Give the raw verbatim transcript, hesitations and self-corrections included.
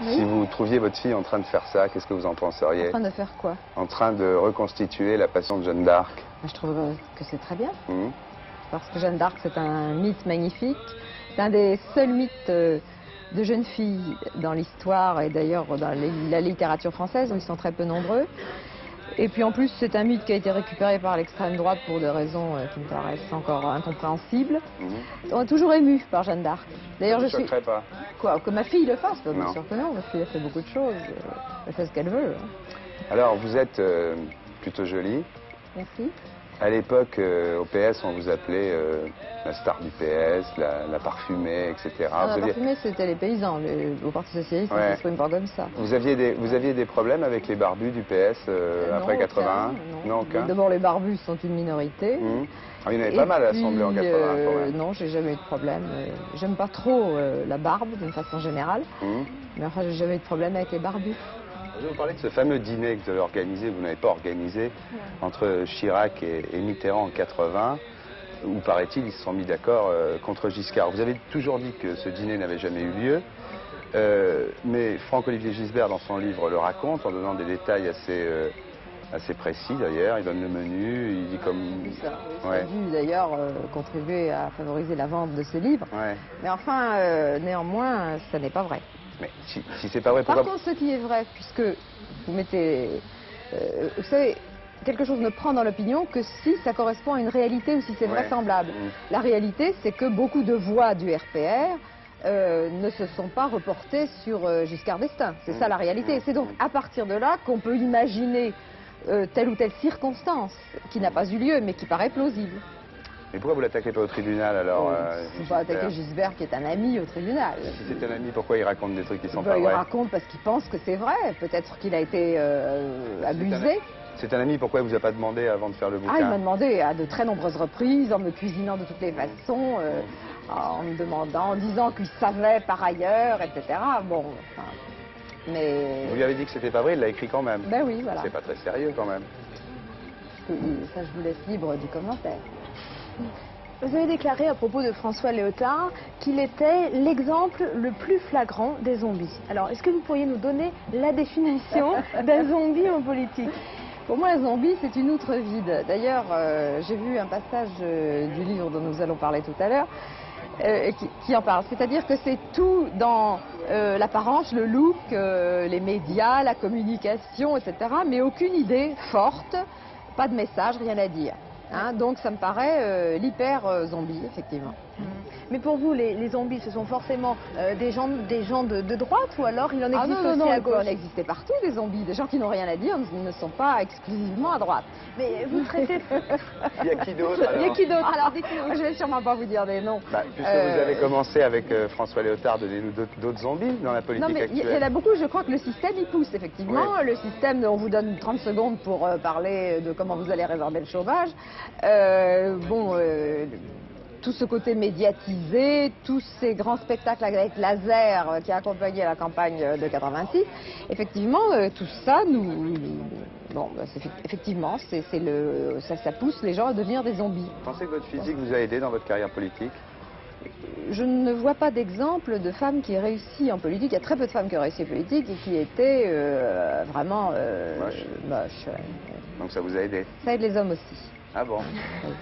Oui. Si vous trouviez votre fille en train de faire ça, qu'est-ce que vous en penseriez? En train de faire quoi? En train de reconstituer la passion de Jeanne d'Arc. Je trouve que c'est très bien. Mmh. Parce que Jeanne d'Arc, c'est un mythe magnifique. C'est un des seuls mythes euh, de jeunes filles dans l'histoire et d'ailleurs dans les, la littérature française, où ils sont très peu nombreux. Et puis en plus, c'est un mythe qui a été récupéré par l'extrême droite pour des raisons euh, qui me paraissent encore incompréhensibles. Mmh. On est toujours ému par Jeanne d'Arc. D'ailleurs, je suis... pas. Quoi, que ma fille le fasse? Bien Non. sûr que non, ma fille a fait beaucoup de choses. Elle fait ce qu'elle veut. Alors, vous êtes euh, plutôt jolie. Merci. À l'époque, euh, au P S, on vous appelait euh, la star du P S, la, la parfumée, et cetera. Ah, vous, la aviez... parfumée, c'était les paysans. Les... Au Parti Socialiste, Ouais. ça ne s'exprime pas comme ça. Vous aviez des, vous aviez des problèmes avec les barbus du P S euh, Euh, après non, quatre-vingt-un? aucun, Non, aucun. D'abord, les barbus sont une minorité. Mmh. Ah, il y en avait Et pas mal à puis, l'Assemblée en quatre-vingt-un quand euh, même. non, j'ai jamais eu de problème. Euh, J'aime pas trop euh, la barbe d'une façon générale. Mmh. Mais enfin, j'ai jamais eu de problème avec les barbus. Je vais vous parler de ce fameux dîner que vous avez organisé, vous n'avez pas organisé, entre Chirac et, et Mitterrand en quatre-vingt, où paraît-il, ils se sont mis d'accord euh, contre Giscard. Vous avez toujours dit que ce dîner n'avait jamais eu lieu, euh, mais Franck-Olivier Gisbert, dans son livre, le raconte en donnant des détails assez, euh, assez précis d'ailleurs. Il donne le menu, il dit comme... Ça, ça Ouais. a dû d'ailleurs euh, contribuer à favoriser la vente de ce livre. Ouais. Mais enfin, euh, néanmoins, ça n'est pas vrai. Mais si, si c'est pas vrai, Par pourquoi... contre, ce qui est vrai, puisque vous mettez... euh, vous savez, quelque chose ne prend dans l'opinion que si ça correspond à une réalité ou si c'est Ouais. vraisemblable. Mmh. La réalité, c'est que beaucoup de voix du R P R euh, ne se sont pas reportées sur euh, Giscard d'Estaing. C'est Mmh. ça la réalité. Mmh. Et c'est donc à partir de là qu'on peut imaginer euh, telle ou telle circonstance qui n'a pas eu lieu, mais qui paraît plausible. Mais pourquoi vous l'attaquez pas au tribunal alors Euh, euh, Il faut pas Gisbert attaquer Gisbert, qui est un ami au tribunal. Si c'est un ami, pourquoi il raconte des trucs qui sont Ben, pas il vrais? raconte parce qu'il pense que c'est vrai. Peut-être qu'il a été euh, abusé. C'est un ami, pourquoi il vous a pas demandé avant de faire le bouquin? Ah, il m'a demandé à de très nombreuses reprises, en me cuisinant de toutes les façons, euh, en me demandant, en disant qu'il savait par ailleurs, et cetera. Bon, enfin, mais... Vous lui avez dit que c'était pas vrai, il l'a écrit quand même. Ben oui, voilà. C'est pas très sérieux quand même. Ça, je vous laisse libre du commentaire. Vous avez déclaré à propos de François Léotard qu'il était l'exemple le plus flagrant des zombies. Alors, est-ce que vous pourriez nous donner la définition d'un zombie en politique? Pour moi, un zombie, c'est une outre vide. D'ailleurs, euh, j'ai vu un passage euh, du livre dont nous allons parler tout à l'heure, euh, qui, qui en parle. C'est-à-dire que c'est tout dans euh, l'apparence, le look, euh, les médias, la communication, et cetera, mais aucune idée forte, pas de message, rien à dire. Hein, donc ça me paraît euh, l'hyper euh, zombie, effectivement. Mais pour vous, les, les zombies, ce sont forcément euh, des gens, des gens de, de droite ou alors il en Ah existe non, non, aussi non, à il peut gauche? en exister partout, des zombies. Des gens qui n'ont rien à dire ne ne sont pas exclusivement à droite. Mais vous traitez... Il y a qui d'autre Il y a alors qui d'autre? Alors, dites-nous. Je vais sûrement pas vous dire des noms. Bah, puisque Euh, vous avez commencé avec euh, François Léotard, donnez-nous d'autres- d'autres zombies dans la politique Non, mais il y, actuelle. y en a beaucoup, je crois que le système y pousse, effectivement. Oui. Le système, on vous donne trente secondes pour euh, parler de comment vous allez résorber le chômage. Euh, bon, euh, tout ce côté médiatisé, tous ces grands spectacles avec laser euh, qui accompagnaient la campagne euh, de quatre-vingt-six, effectivement, euh, tout ça, nous, nous- bon, bah, c'est- effectivement, c'est c'est le, ça, ça pousse les gens à devenir des zombies. Vous pensez que votre physique vous a aidé dans votre carrière politique? Je ne vois pas d'exemple de femmes qui aient réussi en politique. Il y a très peu de femmes qui ont réussi en politique et qui étaient euh, vraiment euh, Moches. moches, ouais. Donc ça vous a aidé? Ça aide les hommes aussi. Ah bon? Oui.